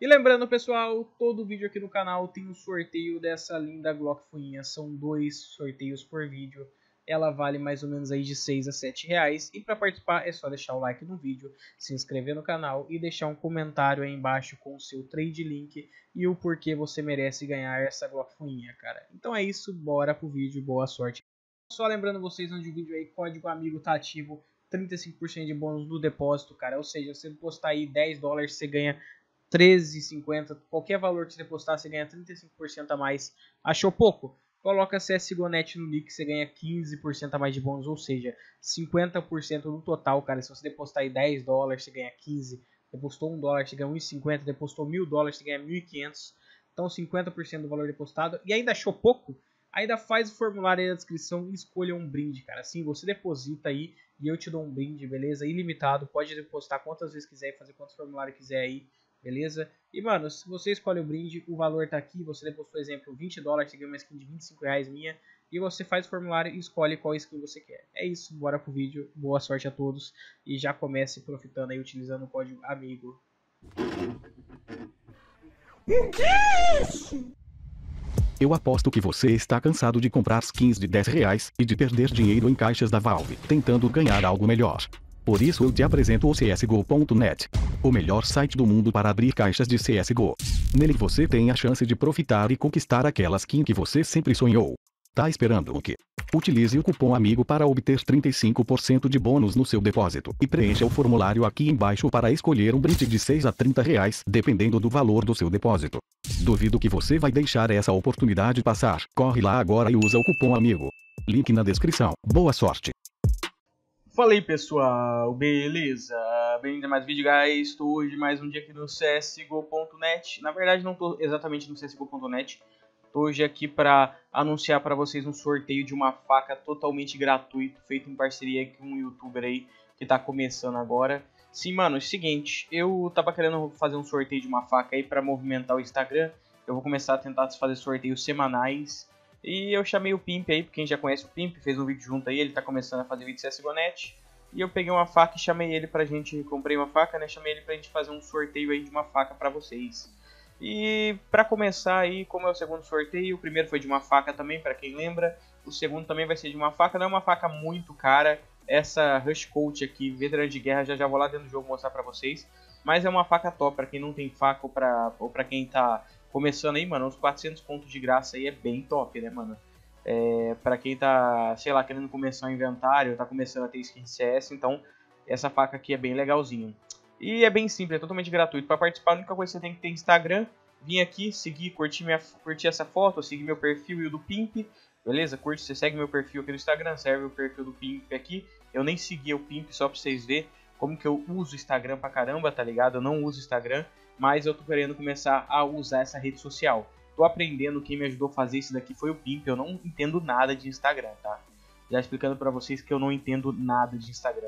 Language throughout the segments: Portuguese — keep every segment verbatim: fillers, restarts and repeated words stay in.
E lembrando, pessoal, todo vídeo aqui no canal tem um sorteio dessa linda Glock Fuinha. São dois sorteios por vídeo. Ela vale mais ou menos aí de seis a sete reais. E para participar é só deixar o like no vídeo, se inscrever no canal e deixar um comentário aí embaixo com o seu trade link e o porquê você merece ganhar essa Glock Fuinha, cara. Então é isso, bora pro vídeo, boa sorte. Só lembrando vocês, onde o vídeo aí, código amigo tá ativo, trinta e cinco por cento de bônus no depósito, cara. Ou seja, você postar aí dez dólares, você ganha treze e cinquenta. Qualquer valor que você postar, você ganha trinta e cinco por cento a mais. Achou pouco? Coloca C S G O Net no nick, você ganha quinze por cento a mais de bônus, ou seja, cinquenta por cento no total, cara. Se você depositar aí dez dólares, você ganha quinze. Depositou um dólar, você ganha um e cinquenta. Depositou mil dólares, você ganha mil e quinhentos. Então cinquenta por cento do valor depositado. E ainda achou pouco? Ainda faz o formulário aí na descrição e escolha um brinde, cara. Assim, você deposita aí e eu te dou um brinde, beleza? Ilimitado, pode depositar quantas vezes quiser e fazer quantos formulários quiser aí, beleza? E, mano, se você escolhe o brinde, o valor tá aqui. Você depositou, por exemplo, vinte dólares, você ganha uma skin de vinte e cinco reais minha. E você faz o formulário e escolhe qual skin você quer. É isso, bora pro vídeo. Boa sorte a todos. E já comece profitando aí, utilizando o código AMIGO. O que é isso? Eu aposto que você está cansado de comprar skins de dez reais e de perder dinheiro em caixas da Valve, tentando ganhar algo melhor. Por isso eu te apresento o C S G O ponto net, o melhor site do mundo para abrir caixas de C S G O. Nele você tem a chance de profitar e conquistar aquela skin que você sempre sonhou. Tá esperando o quê? Utilize o cupom AMIGO para obter trinta e cinco por cento de bônus no seu depósito e preencha o formulário aqui embaixo para escolher um brinde de seis a trinta reais, dependendo do valor do seu depósito. Duvido que você vai deixar essa oportunidade passar. Corre lá agora e usa o cupom AMIGO. Link na descrição. Boa sorte! Fala aí, pessoal, beleza? Bem-vindo a mais um vídeo, guys. Estou hoje mais um dia aqui no C S G O ponto net. Na verdade não estou exatamente no C S G O ponto net. Estou hoje aqui para anunciar para vocês um sorteio de uma faca totalmente gratuito, feito em parceria com um youtuber aí que está começando agora. Sim, mano, é o seguinte, eu tava querendo fazer um sorteio de uma faca aí para movimentar o Instagram. Eu vou começar a tentar fazer sorteios semanais. E eu chamei o Pimp aí, porque quem já conhece o Pimp, fez um vídeo junto aí, ele tá começando a fazer vídeo C S G O ponto net. E eu peguei uma faca e chamei ele pra gente, comprei uma faca, né, chamei ele pra gente fazer um sorteio aí de uma faca pra vocês. E pra começar aí, como é o segundo sorteio, o primeiro foi de uma faca também, pra quem lembra. O segundo também vai ser de uma faca, não é uma faca muito cara. Essa Rush Colt aqui, veterano de guerra, já já vou lá dentro do jogo mostrar pra vocês. Mas é uma faca top, pra quem não tem faca ou pra, ou pra quem tá começando aí, mano, uns quatrocentos pontos de graça aí é bem top, né, mano? É, pra quem tá, sei lá, querendo começar um inventário, tá começando a ter skin de C S, então essa faca aqui é bem legalzinho. E é bem simples, é totalmente gratuito. Pra participar, a única coisa que você tem que ter Instagram, vir aqui, seguir, curtir, minha, curtir essa foto, seguir meu perfil e o do Pimp, beleza? Curte, você segue meu perfil aqui no Instagram, serve o perfil do Pimp aqui. Eu nem segui o Pimp só pra vocês verem como que eu uso o Instagram pra caramba, tá ligado? Eu não uso o Instagram, mas eu tô querendo começar a usar essa rede social. Tô aprendendo, quem me ajudou a fazer isso daqui foi o Pimp, eu não entendo nada de Instagram, tá? Já explicando pra vocês que eu não entendo nada de Instagram.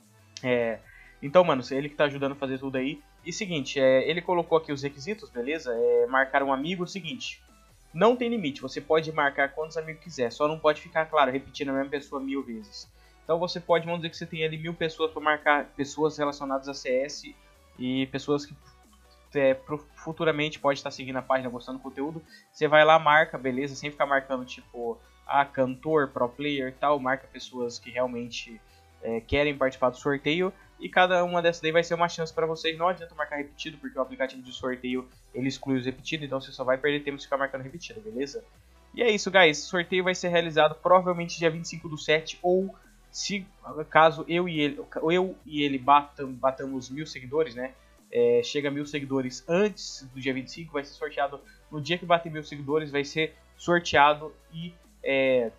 É... Então, mano, é ele que tá ajudando a fazer tudo aí. E seguinte, é, ele colocou aqui os requisitos, beleza? É, marcar um amigo, é o seguinte, não tem limite, você pode marcar quantos amigos quiser, só não pode ficar, claro, repetindo a mesma pessoa mil vezes. Então você pode, vamos dizer que você tem ali mil pessoas para marcar, pessoas relacionadas a C S e pessoas que é, futuramente pode estar seguindo a página, gostando do conteúdo. Você vai lá, marca, beleza, sem ficar marcando tipo, ah, cantor, pro player e tal, marca pessoas que realmente é, querem participar do sorteio. E cada uma dessas daí vai ser uma chance para vocês. Não adianta marcar repetido, porque o aplicativo de sorteio ele exclui os repetidos, então você só vai perder tempo se ficar marcando repetido, beleza? E é isso, guys. O sorteio vai ser realizado provavelmente dia vinte e cinco do sete, ou se caso eu e ele, eu e ele batam, batamos mil seguidores, né? É, chega a mil seguidores antes do dia vinte e cinco, vai ser sorteado no dia que bater mil seguidores, vai ser sorteado e é,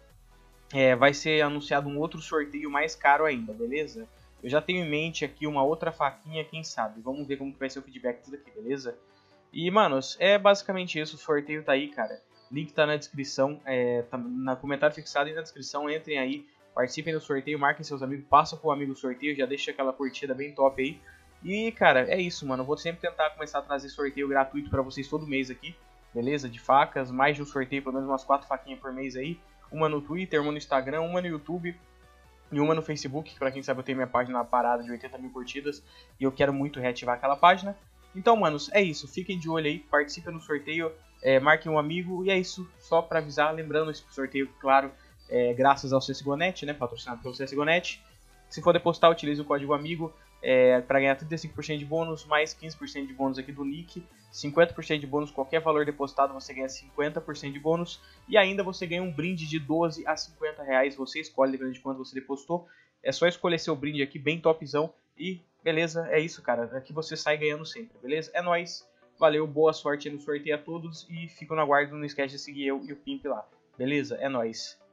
é, vai ser anunciado um outro sorteio mais caro ainda, beleza? Eu já tenho em mente aqui uma outra faquinha, quem sabe. Vamos ver como que vai ser o feedback disso aqui, beleza? E, manos, é basicamente isso. O sorteio tá aí, cara. Link tá na descrição, é, tá no comentário fixado e na descrição. Entrem aí, participem do sorteio, marquem seus amigos, passam pro amigo o sorteio, já deixa aquela curtida bem top aí. E, cara, é isso, mano. Eu vou sempre tentar começar a trazer sorteio gratuito pra vocês todo mês aqui, beleza? De facas, mais de um sorteio, pelo menos umas quatro faquinhas por mês aí. Uma no Twitter, uma no Instagram, uma no YouTube e uma no Facebook, que pra quem sabe eu tenho minha página parada de oitenta mil curtidas e eu quero muito reativar aquela página. Então, manos, é isso. Fiquem de olho aí, participem no sorteio, é, marquem um amigo. E é isso, só para avisar. Lembrando, esse sorteio, claro, é graças ao C S G O ponto net, né, patrocinado pelo C S G O ponto net. Se for depositar, utilize o código amigo é, para ganhar trinta e cinco por cento de bônus, mais quinze por cento de bônus aqui do nick. cinquenta por cento de bônus, qualquer valor depositado você ganha cinquenta por cento de bônus. E ainda você ganha um brinde de doze a cinquenta reais. Você escolhe, dependendo de quanto você depositou. É só escolher seu brinde aqui, bem topzão. E beleza, é isso, cara. Aqui você sai ganhando sempre, beleza? É nóis. Valeu, boa sorte aí no sorteio a todos. E fico no aguardo, não esquece de seguir eu e o Pimp lá. Beleza? É nóis.